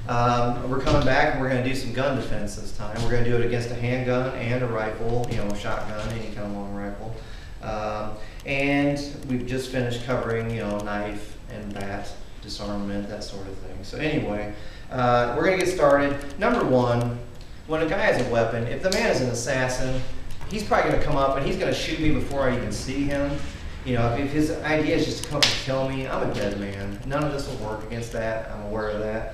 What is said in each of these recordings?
We're coming back and we're going to do some gun defense this time. We're going to do it against a handgun and a rifle, you know, shotgun, any kind of long rifle. And we've just finished covering, you know, knife and bat, disarmament, that sort of thing. So anyway, we're going to get started. Number one, when a guy has a weapon, if the man is an assassin, he's probably going to come up and he's going to shoot me before I even see him. You know, if his idea is just to come up and kill me, I'm a dead man. None of this will work against that. I'm aware of that.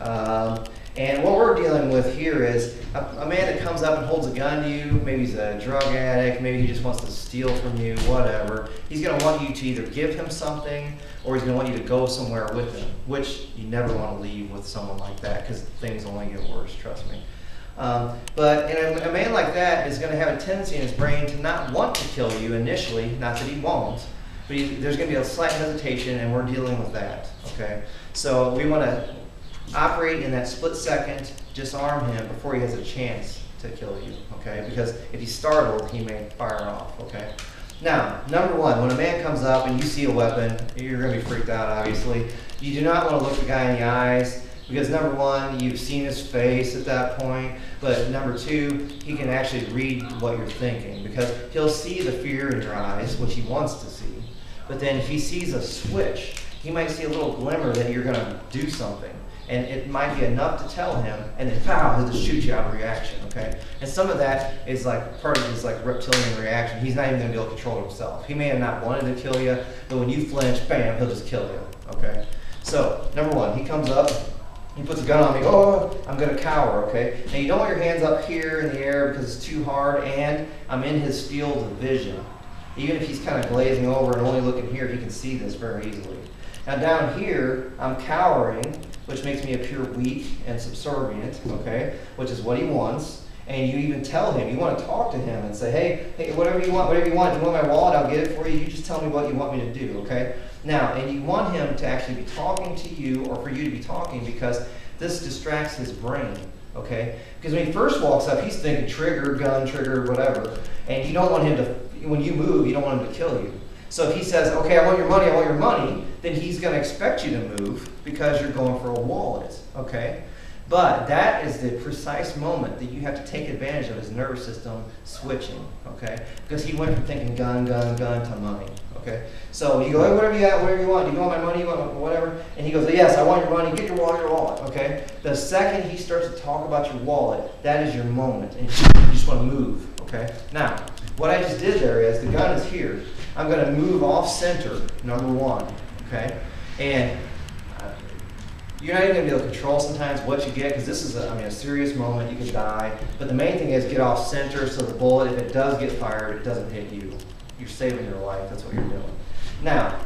And what we're dealing with here is a man that comes up and holds a gun to you. Maybe he's a drug addict. Maybe he just wants to steal from you, whatever. He's going to want you to either give him something or he's going to want you to go somewhere with him, which you never want to leave with someone like that because things only get worse, trust me. But a man like that is going to have a tendency in his brain to not want to kill you initially, not that he won't, but there's going to be a slight hesitation, and we're dealing with that, okay? So we want to operate in that split second, disarm him before he has a chance to kill you, okay? Because if he's startled, he may fire off, okay? Now, number one, when a man comes up and you see a weapon, you're going to be freaked out, obviously. You do not want to look the guy in the eyes, because number one, you've seen his face at that point, but number two, he can actually read what you're thinking, because he'll see the fear in your eyes, which he wants to see. But then if he sees a switch, he might see a little glimmer that you're going to do something. And it might be enough to tell him, and then pow, he'll just shoot you out of reaction, okay? And some of that is like part of his like reptilian reaction. He's not even going to be able to control himself. He may have not wanted to kill you, but when you flinch, bam, he'll just kill you, okay? So, number one, he comes up, he puts a gun on me, oh, I'm going to cower, okay? Now you don't want your hands up here in the air because it's too hard, and I'm in his field of vision. Even if he's kind of glazing over and only looking here, he can see this very easily. Now down here, I'm cowering, which makes me appear weak and subservient, okay? Which is what he wants. And you even tell him, you want to talk to him and say, hey, whatever you want, whatever you want. You want my wallet, I'll get it for you. You just tell me what you want me to do, okay? Now, and you want him to actually be talking to you or for you to be talking because this distracts his brain, okay? Because when he first walks up, he's thinking trigger, gun, trigger, whatever. And you don't want him to, when you move, you don't want him to kill you. So if he says, okay, I want your money, then he's going to expect you to move because you're going for a wallet, okay? But that is the precise moment that you have to take advantage of his nervous system switching, okay? Because he went from thinking gun, gun, gun to money, okay? So you go, hey, whatever you got, whatever you want. Do you want my money? You want whatever? And he goes, yes, I want your money. Get your wallet, okay? The second he starts to talk about your wallet, that is your moment. And you just want to move, okay? Now, what I just did there is the gun is here. I'm going to move off center, number one, okay? And you're not even going to be able to control sometimes what you get because this is a serious moment. You could die. But the main thing is get off center so the bullet, if it does get fired, it doesn't hit you. You're saving your life. That's what you're doing. Now,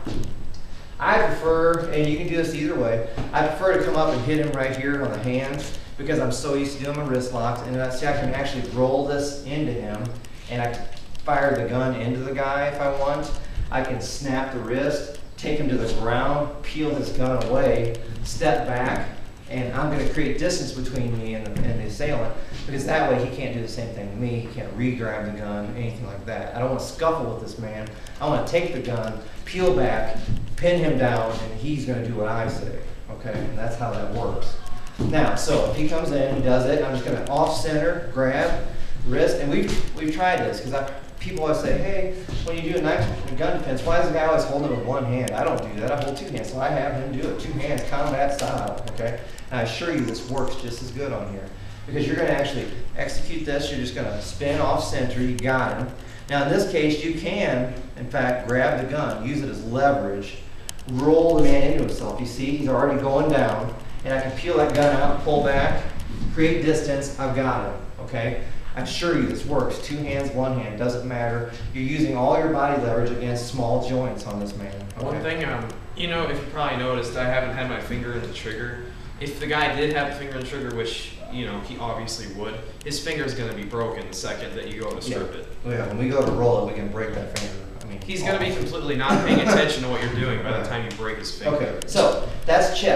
I prefer, and you can do this either way, I prefer to come up and hit him right here on the hands because I'm so used to doing my wrist locks. And I can actually roll this into him and I can fire the gun into the guy if I want. I can snap the wrist, take him to the ground, peel his gun away, step back, and I'm going to create distance between me and the assailant because that way he can't do the same thing to me. He can't re-grab the gun, anything like that. I don't want to scuffle with this man. I want to take the gun, peel back, pin him down, and he's going to do what I say. Okay, and that's how that works. Now, so if he comes in, he does it. I'm just going to off-center, grab, wrist, and we've tried this because people always say, hey, when you do a gun defense, why is the guy always holding it with one hand? I don't do that. I hold two hands, so I have him do it. Two hands, combat style, okay? And I assure you this works just as good on here because you're going to actually execute this. You're just going to spin off center. You got him. Now, in this case, you can, in fact, grab the gun, use it as leverage, roll the man into himself. You see, he's already going down, and I can peel that gun out, pull back, create distance. I've got him, okay? I assure you this works. Two hands, one hand, doesn't matter. You're using all your body leverage against small joints on this man. Okay? One thing, you know, if you probably noticed, I haven't had my finger in the trigger. If the guy did have the finger in the trigger, which, you know, he obviously would, his finger is going to be broken the second that you go to strip it. Yeah, when we go to roll it, we can break that finger. He's going to be completely not paying attention to what you're doing by the time you break his finger. Okay, so that's chest.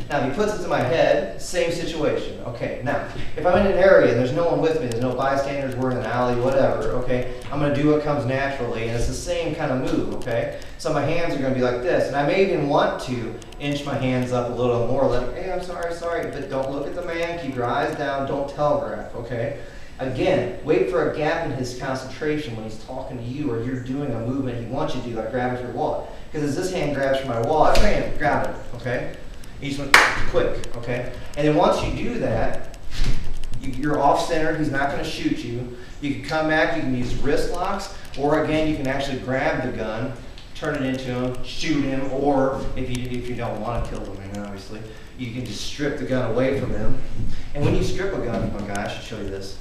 Now, if he puts it to my head, same situation. Okay, now, if I'm in an area and there's no one with me, there's no bystanders, we're in an alley, whatever, okay, I'm going to do what comes naturally, and it's the same kind of move, okay? So my hands are going to be like this, and I may even want to inch my hands up a little more, like, hey, I'm sorry, but don't look at the man, keep your eyes down, don't telegraph, okay? Again, wait for a gap in his concentration when he's talking to you or you're doing a movement he wants you to do, like grabbing your wallet. Because as this hand grabs for my wallet, bam, grab it, okay? You just want quick, okay? And then once you do that, you're off center, he's not going to shoot you. You can come back, you can use wrist locks, or again, you can actually grab the gun, turn it into him, shoot him, or if you don't want to kill the man, obviously, you can just strip the gun away from him. And when you strip a gun from a guy, I should show you this.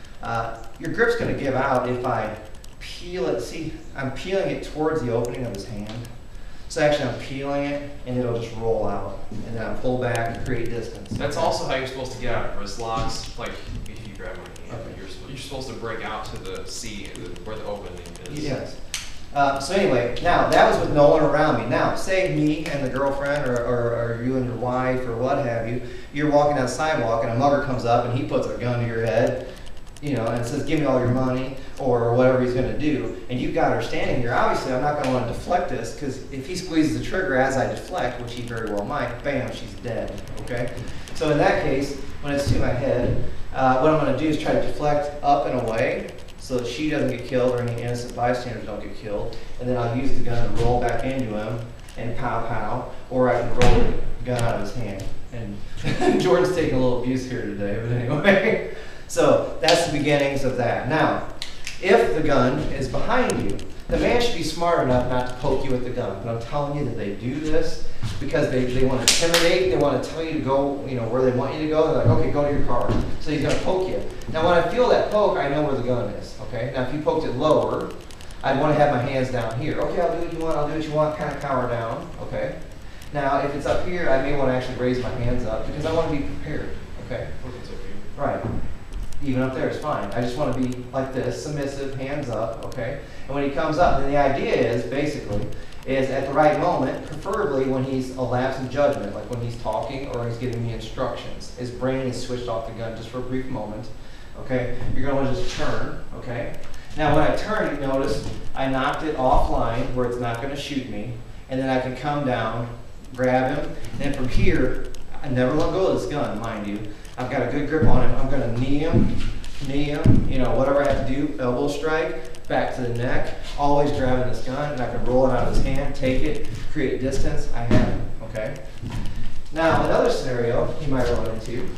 Your grip's going to give out if I peel it. See, I'm peeling it towards the opening of his hand. So actually I'm peeling it and it'll just roll out. And then I pull back and create distance. That's also how you're supposed to get out of wrist locks. Like if you grab my hand, okay. you're supposed to break out to the C, where the opening is. Yes. So anyway, now that was with no one around me. Now, say me and the girlfriend or you and your wife or what have you, you're walking down the sidewalk and a mugger comes up and he puts a gun to your head, you know, and says, give me all your money, or whatever he's going to do, and you've got her standing here. Obviously, I'm not going to want to deflect this, because if he squeezes the trigger as I deflect, which he very well might, bam, she's dead, okay? So in that case, when it's to my head, what I'm going to do is try to deflect up and away, so that she doesn't get killed or any innocent bystanders don't get killed, and then I'll use the gun to roll back into him, and pow pow, or I can roll the gun out of his hand. And Jordan's taking a little abuse here today, but anyway. So that's the beginnings of that. Now, if the gun is behind you, the man should be smart enough not to poke you with the gun. But I'm telling you that they do this because they want to intimidate, they want to tell you to go, you know, where they want you to go. They're like, okay, go to your car. So he's going to poke you. Now, when I feel that poke, I know where the gun is, okay? Now, if he poked it lower, I'd want to have my hands down here. Okay, I'll do what you want, I'll do what you want, kind of cower down, okay? Now, if it's up here, I may want to actually raise my hands up because I want to be prepared, okay? Right. Even up there is fine. I just want to be like this, submissive, hands up, okay? And when he comes up, then the idea is, basically, is at the right moment, preferably when he's a lapse in judgment, like when he's talking or he's giving me instructions. His brain is switched off the gun just for a brief moment, okay? You're going to want to just turn, okay? Now when I turn, you notice I knocked it offline where it's not going to shoot me, and then I can come down, grab him, and then from here, I never let go of this gun, mind you. I've got a good grip on him. I'm going to knee him, you know, whatever I have to do, elbow strike, back to the neck, always grabbing this gun, and I can roll it out of his hand, take it, create distance, I have him, okay? Now, another scenario you might run into,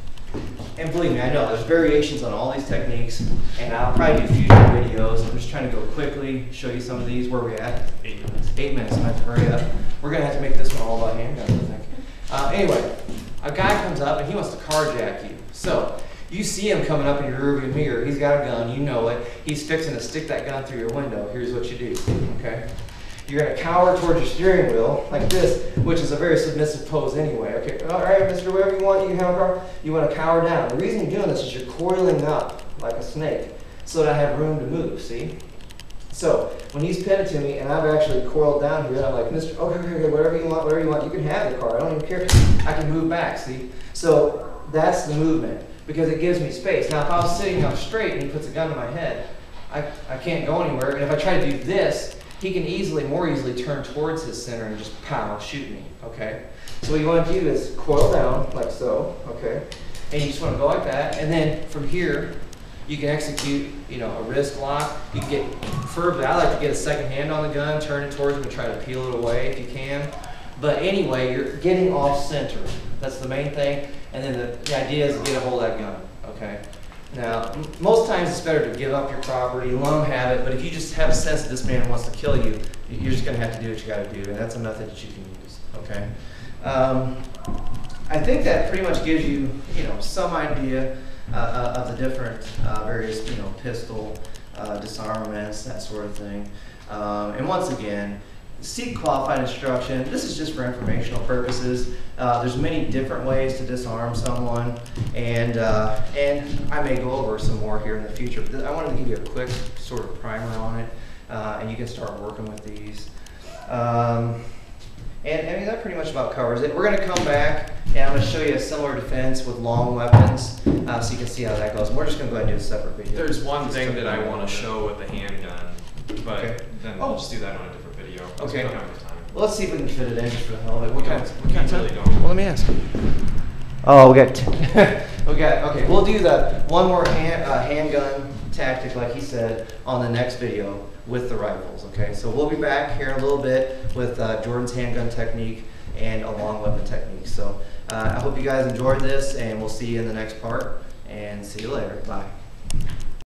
and believe me, I know there's variations on all these techniques, and I'll probably do future videos. I'm just trying to go quickly, show you some of these. Where are we at? 8 minutes. 8 minutes, I have to hurry up. We're going to have to make this one all about handguns, I think. Anyway, a guy comes up and he wants to carjack you. So, you see him coming up in your rearview mirror. He's got a gun, you know it. He's fixing to stick that gun through your window. Here's what you do, okay? You're going to cower towards your steering wheel like this, which is a very submissive pose anyway. Okay, all right, mister, whatever you want, you can have a car. You want to cower down. The reason you're doing this is you're coiling up like a snake so that I have room to move, see? So, when he's pinned to me and I've actually coiled down here, and I'm like, mister, okay, whatever you want, you can have the car. I don't even care. I can move back, see? So, that's the movement because it gives me space. Now, if I was sitting up straight and he puts a gun to my head, I can't go anywhere. And if I try to do this, he can more easily turn towards his center and just pow, shoot me, okay? So what you want to do is coil down like so, okay? And you just want to go like that, and then from here, you can execute, you know, a wrist lock. You can get, preferably, I like to get a second hand on the gun, turn it towards him and try to peel it away if you can. But anyway, you're getting off center. That's the main thing. And then the idea is to get a hold of that gun, okay? Now, most times it's better to give up your property, let him have it, but if you just have a sense that this man wants to kill you, you're just going to have to do what you got to do, and that's a method that you can use, okay? I think that pretty much gives you, you know, some idea of the different various, you know, pistol disarmaments, that sort of thing. And once again, seek qualified instruction. This is just for informational purposes. There's many different ways to disarm someone, and I may go over some more here in the future. But I wanted to give you a quick sort of primer on it, and you can start working with these. And I mean, that pretty much about covers it. We're going to come back and I'm going to show you a similar defense with long weapons so you can see how that goes. And we're just going to go ahead and do a separate video. There's one thing that I want to show with the handgun, but Okay. then we'll just do that on a different video. Okay. We don't have enough time. Well, let's see if we can fit it in just for the hell of it. We really don't. Well, let me ask. Oh, we got, okay, we'll do the one more handgun tactic, like he said, on the next video with the rifles, okay? So we'll be back here in a little bit with Jordan's handgun technique and a long weapon technique. So I hope you guys enjoyed this, and we'll see you in the next part, and see you later. Bye.